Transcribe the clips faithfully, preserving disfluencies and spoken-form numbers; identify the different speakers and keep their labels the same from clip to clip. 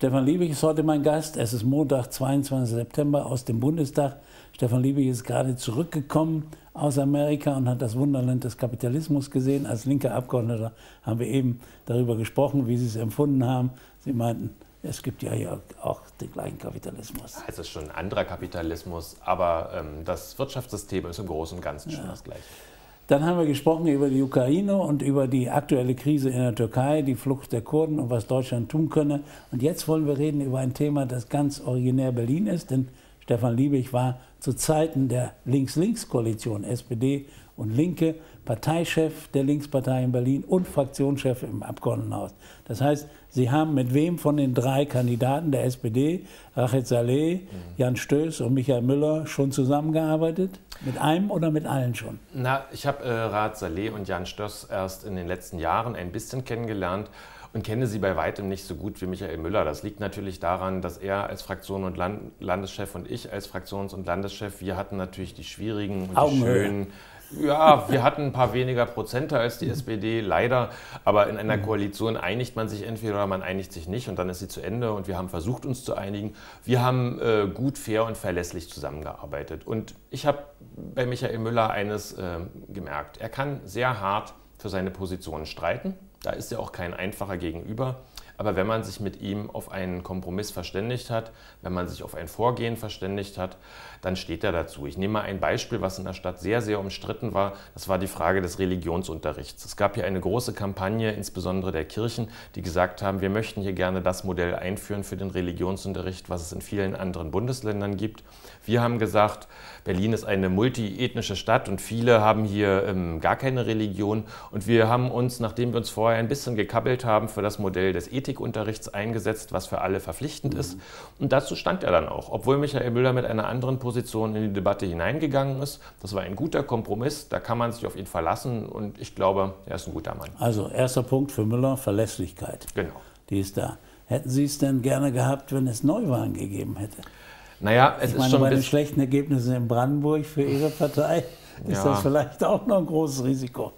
Speaker 1: Stefan Liebig ist heute mein Gast. Es ist Montag, zweiundzwanzigster September aus dem Bundestag. Stefan Liebig ist gerade zurückgekommen aus Amerika und hat das Wunderland des Kapitalismus gesehen. Als linker Abgeordneter haben wir eben darüber gesprochen, wie Sie es empfunden haben. Sie meinten, es gibt ja hier auch den gleichen Kapitalismus.
Speaker 2: Es ist schon ein anderer Kapitalismus, aber ähm, das Wirtschaftssystem ist im Großen und Ganzen schon
Speaker 1: ja.
Speaker 2: das Gleiche.
Speaker 1: Dann haben wir gesprochen über die Ukraine und über die aktuelle Krise in der Türkei, die Flucht der Kurden und was Deutschland tun könne. Und jetzt wollen wir reden über ein Thema, das ganz originär Berlin ist, denn Stefan Liebig war zu Zeiten der Links-Links-Koalition, S P D und Linke, Parteichef der Linkspartei in Berlin und Fraktionschef im Abgeordnetenhaus. Das heißt, Sie haben mit wem von den drei Kandidaten der S P D, Rached Saleh, mhm. Jan Stöß und Michael Müller, schon zusammengearbeitet? Mit einem oder mit allen schon?
Speaker 2: Na, ich habe äh, Rached Saleh und Jan Stöß erst in den letzten Jahren ein bisschen kennengelernt und kenne sie bei weitem nicht so gut wie Michael Müller. Das liegt natürlich daran, dass er als Fraktion- und Land Landeschef und ich als Fraktions- und Landeschef, wir hatten natürlich die schwierigen und die schönen... Ja, wir hatten ein paar weniger Prozente als die S P D, leider. Aber in einer Koalition einigt man sich entweder oder man einigt sich nicht und dann ist sie zu Ende und wir haben versucht, uns zu einigen. Wir haben äh, gut, fair und verlässlich zusammengearbeitet. Und ich habe bei Michael Müller eines äh, gemerkt. Er kann sehr hart für seine Positionen streiten. Da ist er auch kein einfacher Gegenüber. Aber wenn man sich mit ihm auf einen Kompromiss verständigt hat, wenn man sich auf ein Vorgehen verständigt hat, dann steht er dazu. Ich nehme mal ein Beispiel, was in der Stadt sehr, sehr umstritten war. Das war die Frage des Religionsunterrichts. Es gab hier eine große Kampagne, insbesondere der Kirchen, die gesagt haben, wir möchten hier gerne das Modell einführen für den Religionsunterricht, was es in vielen anderen Bundesländern gibt. Wir haben gesagt, Berlin ist eine multiethnische Stadt und viele haben hier ähm, gar keine Religion. Und wir haben uns, nachdem wir uns vorher ein bisschen gekabbelt haben, für das Modell des Ethikunterrichts eingesetzt, was für alle verpflichtend mhm. ist. Und dazu stand er dann auch, obwohl Michael Müller mit einer anderen Position in die Debatte hineingegangen ist. Das war ein guter Kompromiss, da kann man sich auf ihn verlassen und ich glaube, er ist ein guter Mann.
Speaker 1: Also erster Punkt für Müller, Verlässlichkeit.
Speaker 2: Genau.
Speaker 1: Die ist da. Hätten Sie es denn gerne gehabt, wenn es Neuwahlen gegeben hätte?
Speaker 2: Naja, es
Speaker 1: ich meine,
Speaker 2: ist schon
Speaker 1: bei den schlechten Ergebnissen in Brandenburg für Ihre Partei ist
Speaker 2: ja.
Speaker 1: das vielleicht auch noch ein großes Risiko.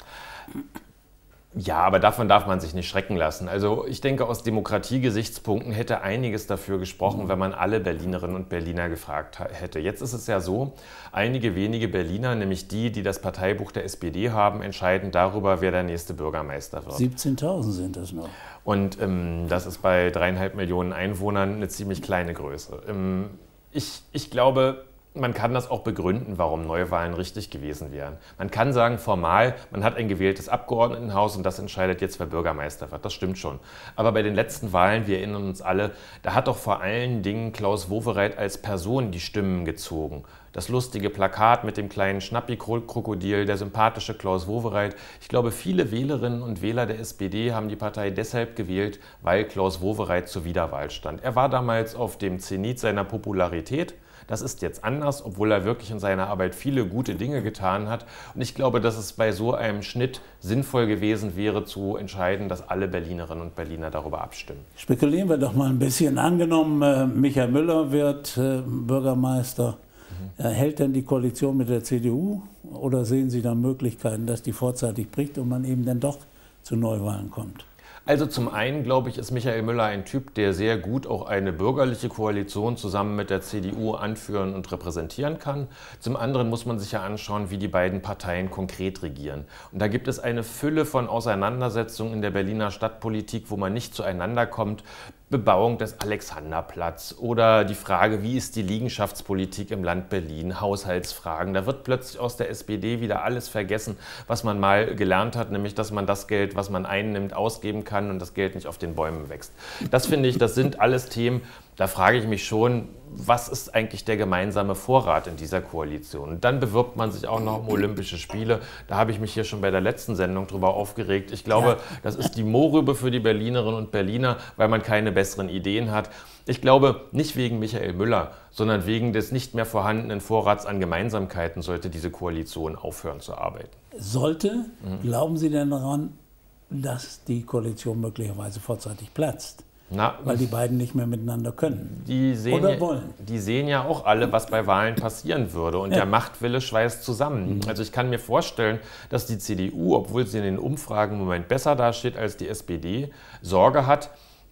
Speaker 2: Ja, aber davon darf man sich nicht schrecken lassen. Also ich denke, aus Demokratiegesichtspunkten hätte einiges dafür gesprochen, wenn man alle Berlinerinnen und Berliner gefragt hätte. Jetzt ist es ja so, einige wenige Berliner, nämlich die, die das Parteibuch der S P D haben, entscheiden darüber, wer der nächste Bürgermeister wird.
Speaker 1: siebzehntausend sind das noch.
Speaker 2: Und ähm, das ist bei dreieinhalb Millionen Einwohnern eine ziemlich kleine Größe. Ähm, ich, ich glaube... Man kann das auch begründen, warum Neuwahlen richtig gewesen wären. Man kann sagen, formal, man hat ein gewähltes Abgeordnetenhaus und das entscheidet jetzt, wer Bürgermeister wird. Das stimmt schon. Aber bei den letzten Wahlen, wir erinnern uns alle, da hat doch vor allen Dingen Klaus Wowereit als Person die Stimmen gezogen. Das lustige Plakat mit dem kleinen Schnappi-Krokodil, der sympathische Klaus Wowereit. Ich glaube, viele Wählerinnen und Wähler der S P D haben die Partei deshalb gewählt, weil Klaus Wowereit zur Wiederwahl stand. Er war damals auf dem Zenit seiner Popularität. Das ist jetzt anders, obwohl er wirklich in seiner Arbeit viele gute Dinge getan hat. Und ich glaube, dass es bei so einem Schnitt sinnvoll gewesen wäre, zu entscheiden, dass alle Berlinerinnen und Berliner darüber abstimmen.
Speaker 1: Spekulieren wir doch mal ein bisschen. Angenommen, äh, Michael Müller wird äh, Bürgermeister. Mhm. Hält denn die Koalition mit der C D U? Oder sehen Sie da Möglichkeiten, dass die vorzeitig bricht und man eben dann doch zu Neuwahlen kommt?
Speaker 2: Also zum einen, glaube ich, ist Michael Müller ein Typ, der sehr gut auch eine bürgerliche Koalition zusammen mit der C D U anführen und repräsentieren kann. Zum anderen muss man sich ja anschauen, wie die beiden Parteien konkret regieren. Und da gibt es eine Fülle von Auseinandersetzungen in der Berliner Stadtpolitik, wo man nicht zueinander kommt. Bebauung des Alexanderplatz oder die Frage, wie ist die Liegenschaftspolitik im Land Berlin, Haushaltsfragen. Da wird plötzlich aus der S P D wieder alles vergessen, was man mal gelernt hat, nämlich dass man das Geld, was man einnimmt, ausgeben kann und das Geld nicht auf den Bäumen wächst. Das finde ich, das sind alles Themen, da frage ich mich schon, was ist eigentlich der gemeinsame Vorrat in dieser Koalition? Und dann bewirbt man sich auch noch um Olympische Spiele. Da habe ich mich hier schon bei der letzten Sendung drüber aufgeregt. Ich glaube, ja. das ist die Mohrrübe für die Berlinerinnen und Berliner, weil man keine besseren Ideen hat. Ich glaube, nicht wegen Michael Müller, sondern wegen des nicht mehr vorhandenen Vorrats an Gemeinsamkeiten sollte diese Koalition aufhören zu arbeiten.
Speaker 1: Sollte? Mhm. Glauben Sie denn daran, dass die Koalition möglicherweise vorzeitig platzt? Na, weil die beiden nicht mehr miteinander können
Speaker 2: die sehen
Speaker 1: oder
Speaker 2: ja,
Speaker 1: wollen.
Speaker 2: Die sehen ja auch alle, was bei Wahlen passieren würde. Und ja. der Machtwille schweißt zusammen. Mhm. Also ich kann mir vorstellen, dass die C D U, obwohl sie in den Umfragen im Moment besser dasteht als die S P D, Sorge hat,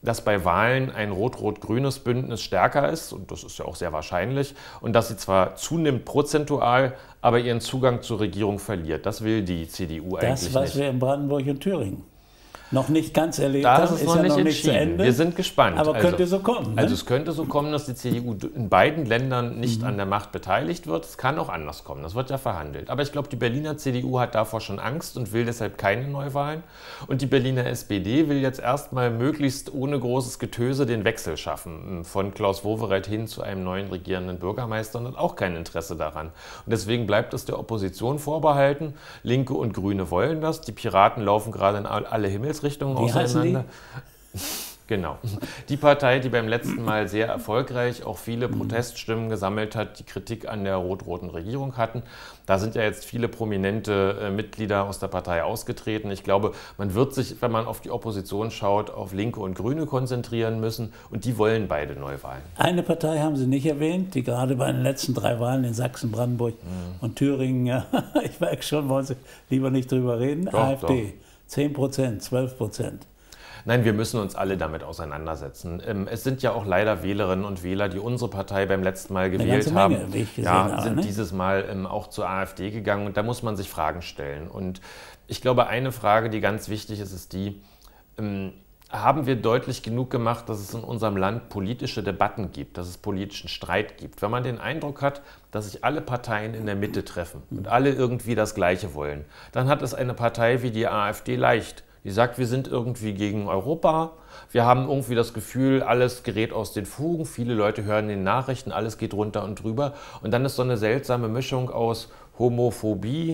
Speaker 2: dass bei Wahlen ein rot-rot-grünes Bündnis stärker ist, und das ist ja auch sehr wahrscheinlich, und dass sie zwar zunimmt prozentual, aber ihren Zugang zur Regierung verliert. Das will die C D U eigentlich nicht.
Speaker 1: Das, was wir in Brandenburg und Thüringen noch nicht ganz erlebt
Speaker 2: da
Speaker 1: haben,
Speaker 2: ist, es
Speaker 1: ist
Speaker 2: noch
Speaker 1: ja
Speaker 2: nicht
Speaker 1: noch nicht
Speaker 2: entschieden.
Speaker 1: zu Ende.
Speaker 2: Wir sind gespannt.
Speaker 1: Aber
Speaker 2: also,
Speaker 1: könnte so kommen. Ne?
Speaker 2: Also es könnte so kommen, dass die C D U in beiden Ländern nicht mhm. an der Macht beteiligt wird. Es kann auch anders kommen. Das wird ja verhandelt. Aber ich glaube, die Berliner C D U hat davor schon Angst und will deshalb keine Neuwahlen. Und die Berliner S P D will jetzt erstmal möglichst ohne großes Getöse den Wechsel schaffen. Von Klaus Wowereit hin zu einem neuen regierenden Bürgermeister und hat auch kein Interesse daran. Und deswegen bleibt es der Opposition vorbehalten. Linke und Grüne wollen das. Die Piraten laufen gerade in alle Himmelsrichtungen auseinander. Genau. Die Partei, die beim letzten Mal sehr erfolgreich auch viele Proteststimmen gesammelt hat, die Kritik an der rot-roten Regierung hatten. Da sind ja jetzt viele prominente äh, Mitglieder aus der Partei ausgetreten. Ich glaube, man wird sich, wenn man auf die Opposition schaut, auf Linke und Grüne konzentrieren müssen. Und die wollen beide Neuwahlen.
Speaker 1: Eine Partei haben Sie nicht erwähnt, die gerade bei den letzten drei Wahlen in Sachsen, Brandenburg mhm. und Thüringen, ja, ich merke schon, wollen Sie lieber nicht drüber reden,
Speaker 2: doch,
Speaker 1: AfD.
Speaker 2: Doch.
Speaker 1: zehn Prozent, zwölf Prozent.
Speaker 2: Nein, wir müssen uns alle damit auseinandersetzen. Es sind ja auch leider Wählerinnen und Wähler, die unsere Partei beim letzten Mal gewählt haben,
Speaker 1: Menge, wie ich gesehen
Speaker 2: ja,
Speaker 1: habe,
Speaker 2: sind
Speaker 1: ne?
Speaker 2: dieses Mal auch zur AfD gegangen. Und da muss man sich Fragen stellen. Und ich glaube, eine Frage, die ganz wichtig ist, ist die, haben wir deutlich genug gemacht, dass es in unserem Land politische Debatten gibt, dass es politischen Streit gibt. Wenn man den Eindruck hat, dass sich alle Parteien in der Mitte treffen und alle irgendwie das Gleiche wollen, dann hat es eine Partei wie die AfD leicht. Die sagt, wir sind irgendwie gegen Europa, wir haben irgendwie das Gefühl, alles gerät aus den Fugen, viele Leute hören in den Nachrichten, alles geht runter und drüber. Und dann ist so eine seltsame Mischung aus Homophobie,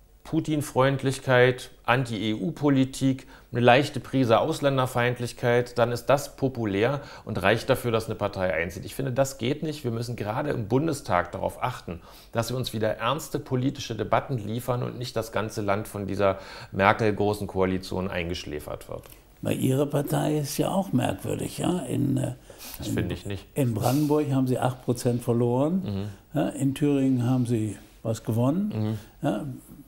Speaker 2: Putin-Freundlichkeit, Anti-E U-Politik, eine leichte Prise Ausländerfeindlichkeit, dann ist das populär und reicht dafür, dass eine Partei einzieht. Ich finde, das geht nicht. Wir müssen gerade im Bundestag darauf achten, dass wir uns wieder ernste politische Debatten liefern und nicht das ganze Land von dieser Merkel-großen Koalition eingeschläfert wird.
Speaker 1: Bei Ihrer Partei ist ja auch merkwürdig. Ja? In,
Speaker 2: das finde ich nicht.
Speaker 1: In Brandenburg haben Sie acht Prozent verloren, mhm. ja? In Thüringen haben Sie was gewonnen. Mhm. Ja?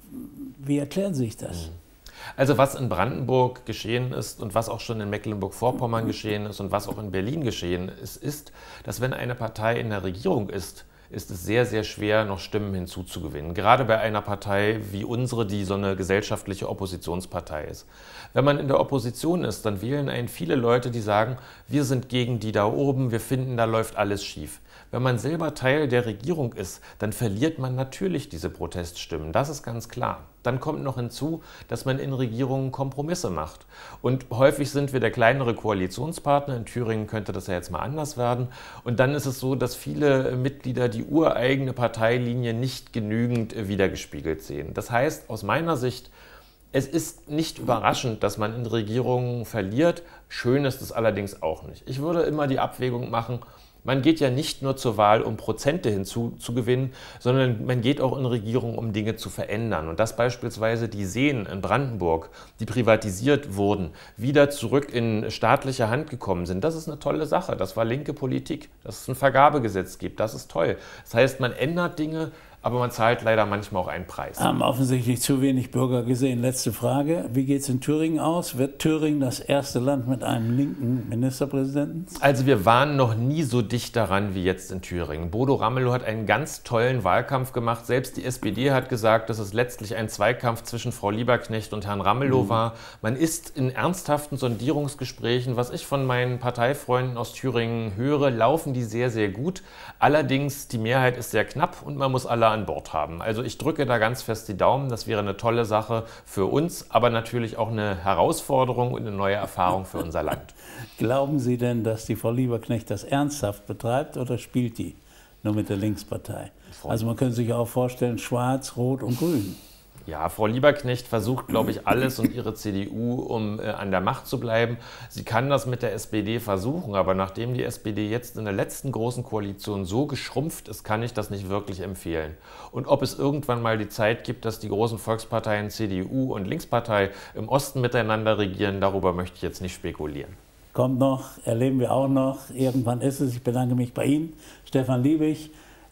Speaker 1: Wie erklären Sie sich das?
Speaker 2: Also was in Brandenburg geschehen ist und was auch schon in Mecklenburg-Vorpommern geschehen ist und was auch in Berlin geschehen ist, ist, dass wenn eine Partei in der Regierung ist, ist es sehr, sehr schwer, noch Stimmen hinzuzugewinnen. Gerade bei einer Partei wie unsere, die so eine gesellschaftliche Oppositionspartei ist. Wenn man in der Opposition ist, dann wählen einen viele Leute, die sagen, wir sind gegen die da oben, wir finden, da läuft alles schief. Wenn man selber Teil der Regierung ist, dann verliert man natürlich diese Proteststimmen. Das ist ganz klar. Dann kommt noch hinzu, dass man in Regierungen Kompromisse macht. Und häufig sind wir der kleinere Koalitionspartner. In Thüringen könnte das ja jetzt mal anders werden. Und dann ist es so, dass viele Mitglieder die ureigene Parteilinie nicht genügend widergespiegelt sehen. Das heißt, aus meiner Sicht, es ist nicht überraschend, dass man in Regierungen verliert. Schön ist es allerdings auch nicht. Ich würde immer die Abwägung machen, man geht ja nicht nur zur Wahl, um Prozente hinzuzugewinnen, sondern man geht auch in Regierungen, um Dinge zu verändern. Und dass beispielsweise die Seen in Brandenburg, die privatisiert wurden, wieder zurück in staatliche Hand gekommen sind, das ist eine tolle Sache. Das war linke Politik, dass es ein Vergabegesetz gibt, das ist toll. Das heißt, man ändert Dinge, aber man zahlt leider manchmal auch einen Preis.
Speaker 1: Haben offensichtlich zu wenig Bürger gesehen. Letzte Frage, wie geht es in Thüringen aus? Wird Thüringen das erste Land mit einem linken Ministerpräsidenten?
Speaker 2: Also wir waren noch nie so dicht daran wie jetzt in Thüringen. Bodo Ramelow hat einen ganz tollen Wahlkampf gemacht. Selbst die S P D hat gesagt, dass es letztlich ein Zweikampf zwischen Frau Lieberknecht und Herrn Ramelow mhm. war. Man ist in ernsthaften Sondierungsgesprächen, was ich von meinen Parteifreunden aus Thüringen höre, laufen die sehr, sehr gut. Allerdings, die Mehrheit ist sehr knapp und man muss alle an Bord haben. Also ich drücke da ganz fest die Daumen, das wäre eine tolle Sache für uns, aber natürlich auch eine Herausforderung und eine neue Erfahrung für unser Land.
Speaker 1: Glauben Sie denn, dass die Frau Lieberknecht das ernsthaft betreibt oder spielt die nur mit der Linkspartei? Also man könnte sich auch vorstellen, Schwarz, Rot und Grün.
Speaker 2: Ja, Frau Lieberknecht versucht, glaube ich, alles und ihre C D U, um äh, an der Macht zu bleiben. Sie kann das mit der S P D versuchen, aber nachdem die S P D jetzt in der letzten großen Koalition so geschrumpft ist, kann ich das nicht wirklich empfehlen. Und ob es irgendwann mal die Zeit gibt, dass die großen Volksparteien C D U und Linkspartei im Osten miteinander regieren, darüber möchte ich jetzt nicht spekulieren.
Speaker 1: Kommt noch, erleben wir auch noch. Irgendwann ist es. Ich bedanke mich bei Ihnen, Stefan Liebig.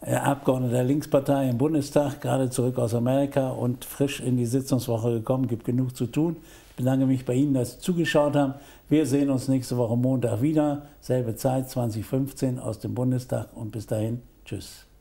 Speaker 1: Abgeordneter der Linkspartei im Bundestag, gerade zurück aus Amerika und frisch in die Sitzungswoche gekommen, gibt genug zu tun. Ich bedanke mich bei Ihnen, dass Sie zugeschaut haben. Wir sehen uns nächste Woche Montag wieder, selbe Zeit, zwanzig fünfzehn aus dem Bundestag und bis dahin, tschüss.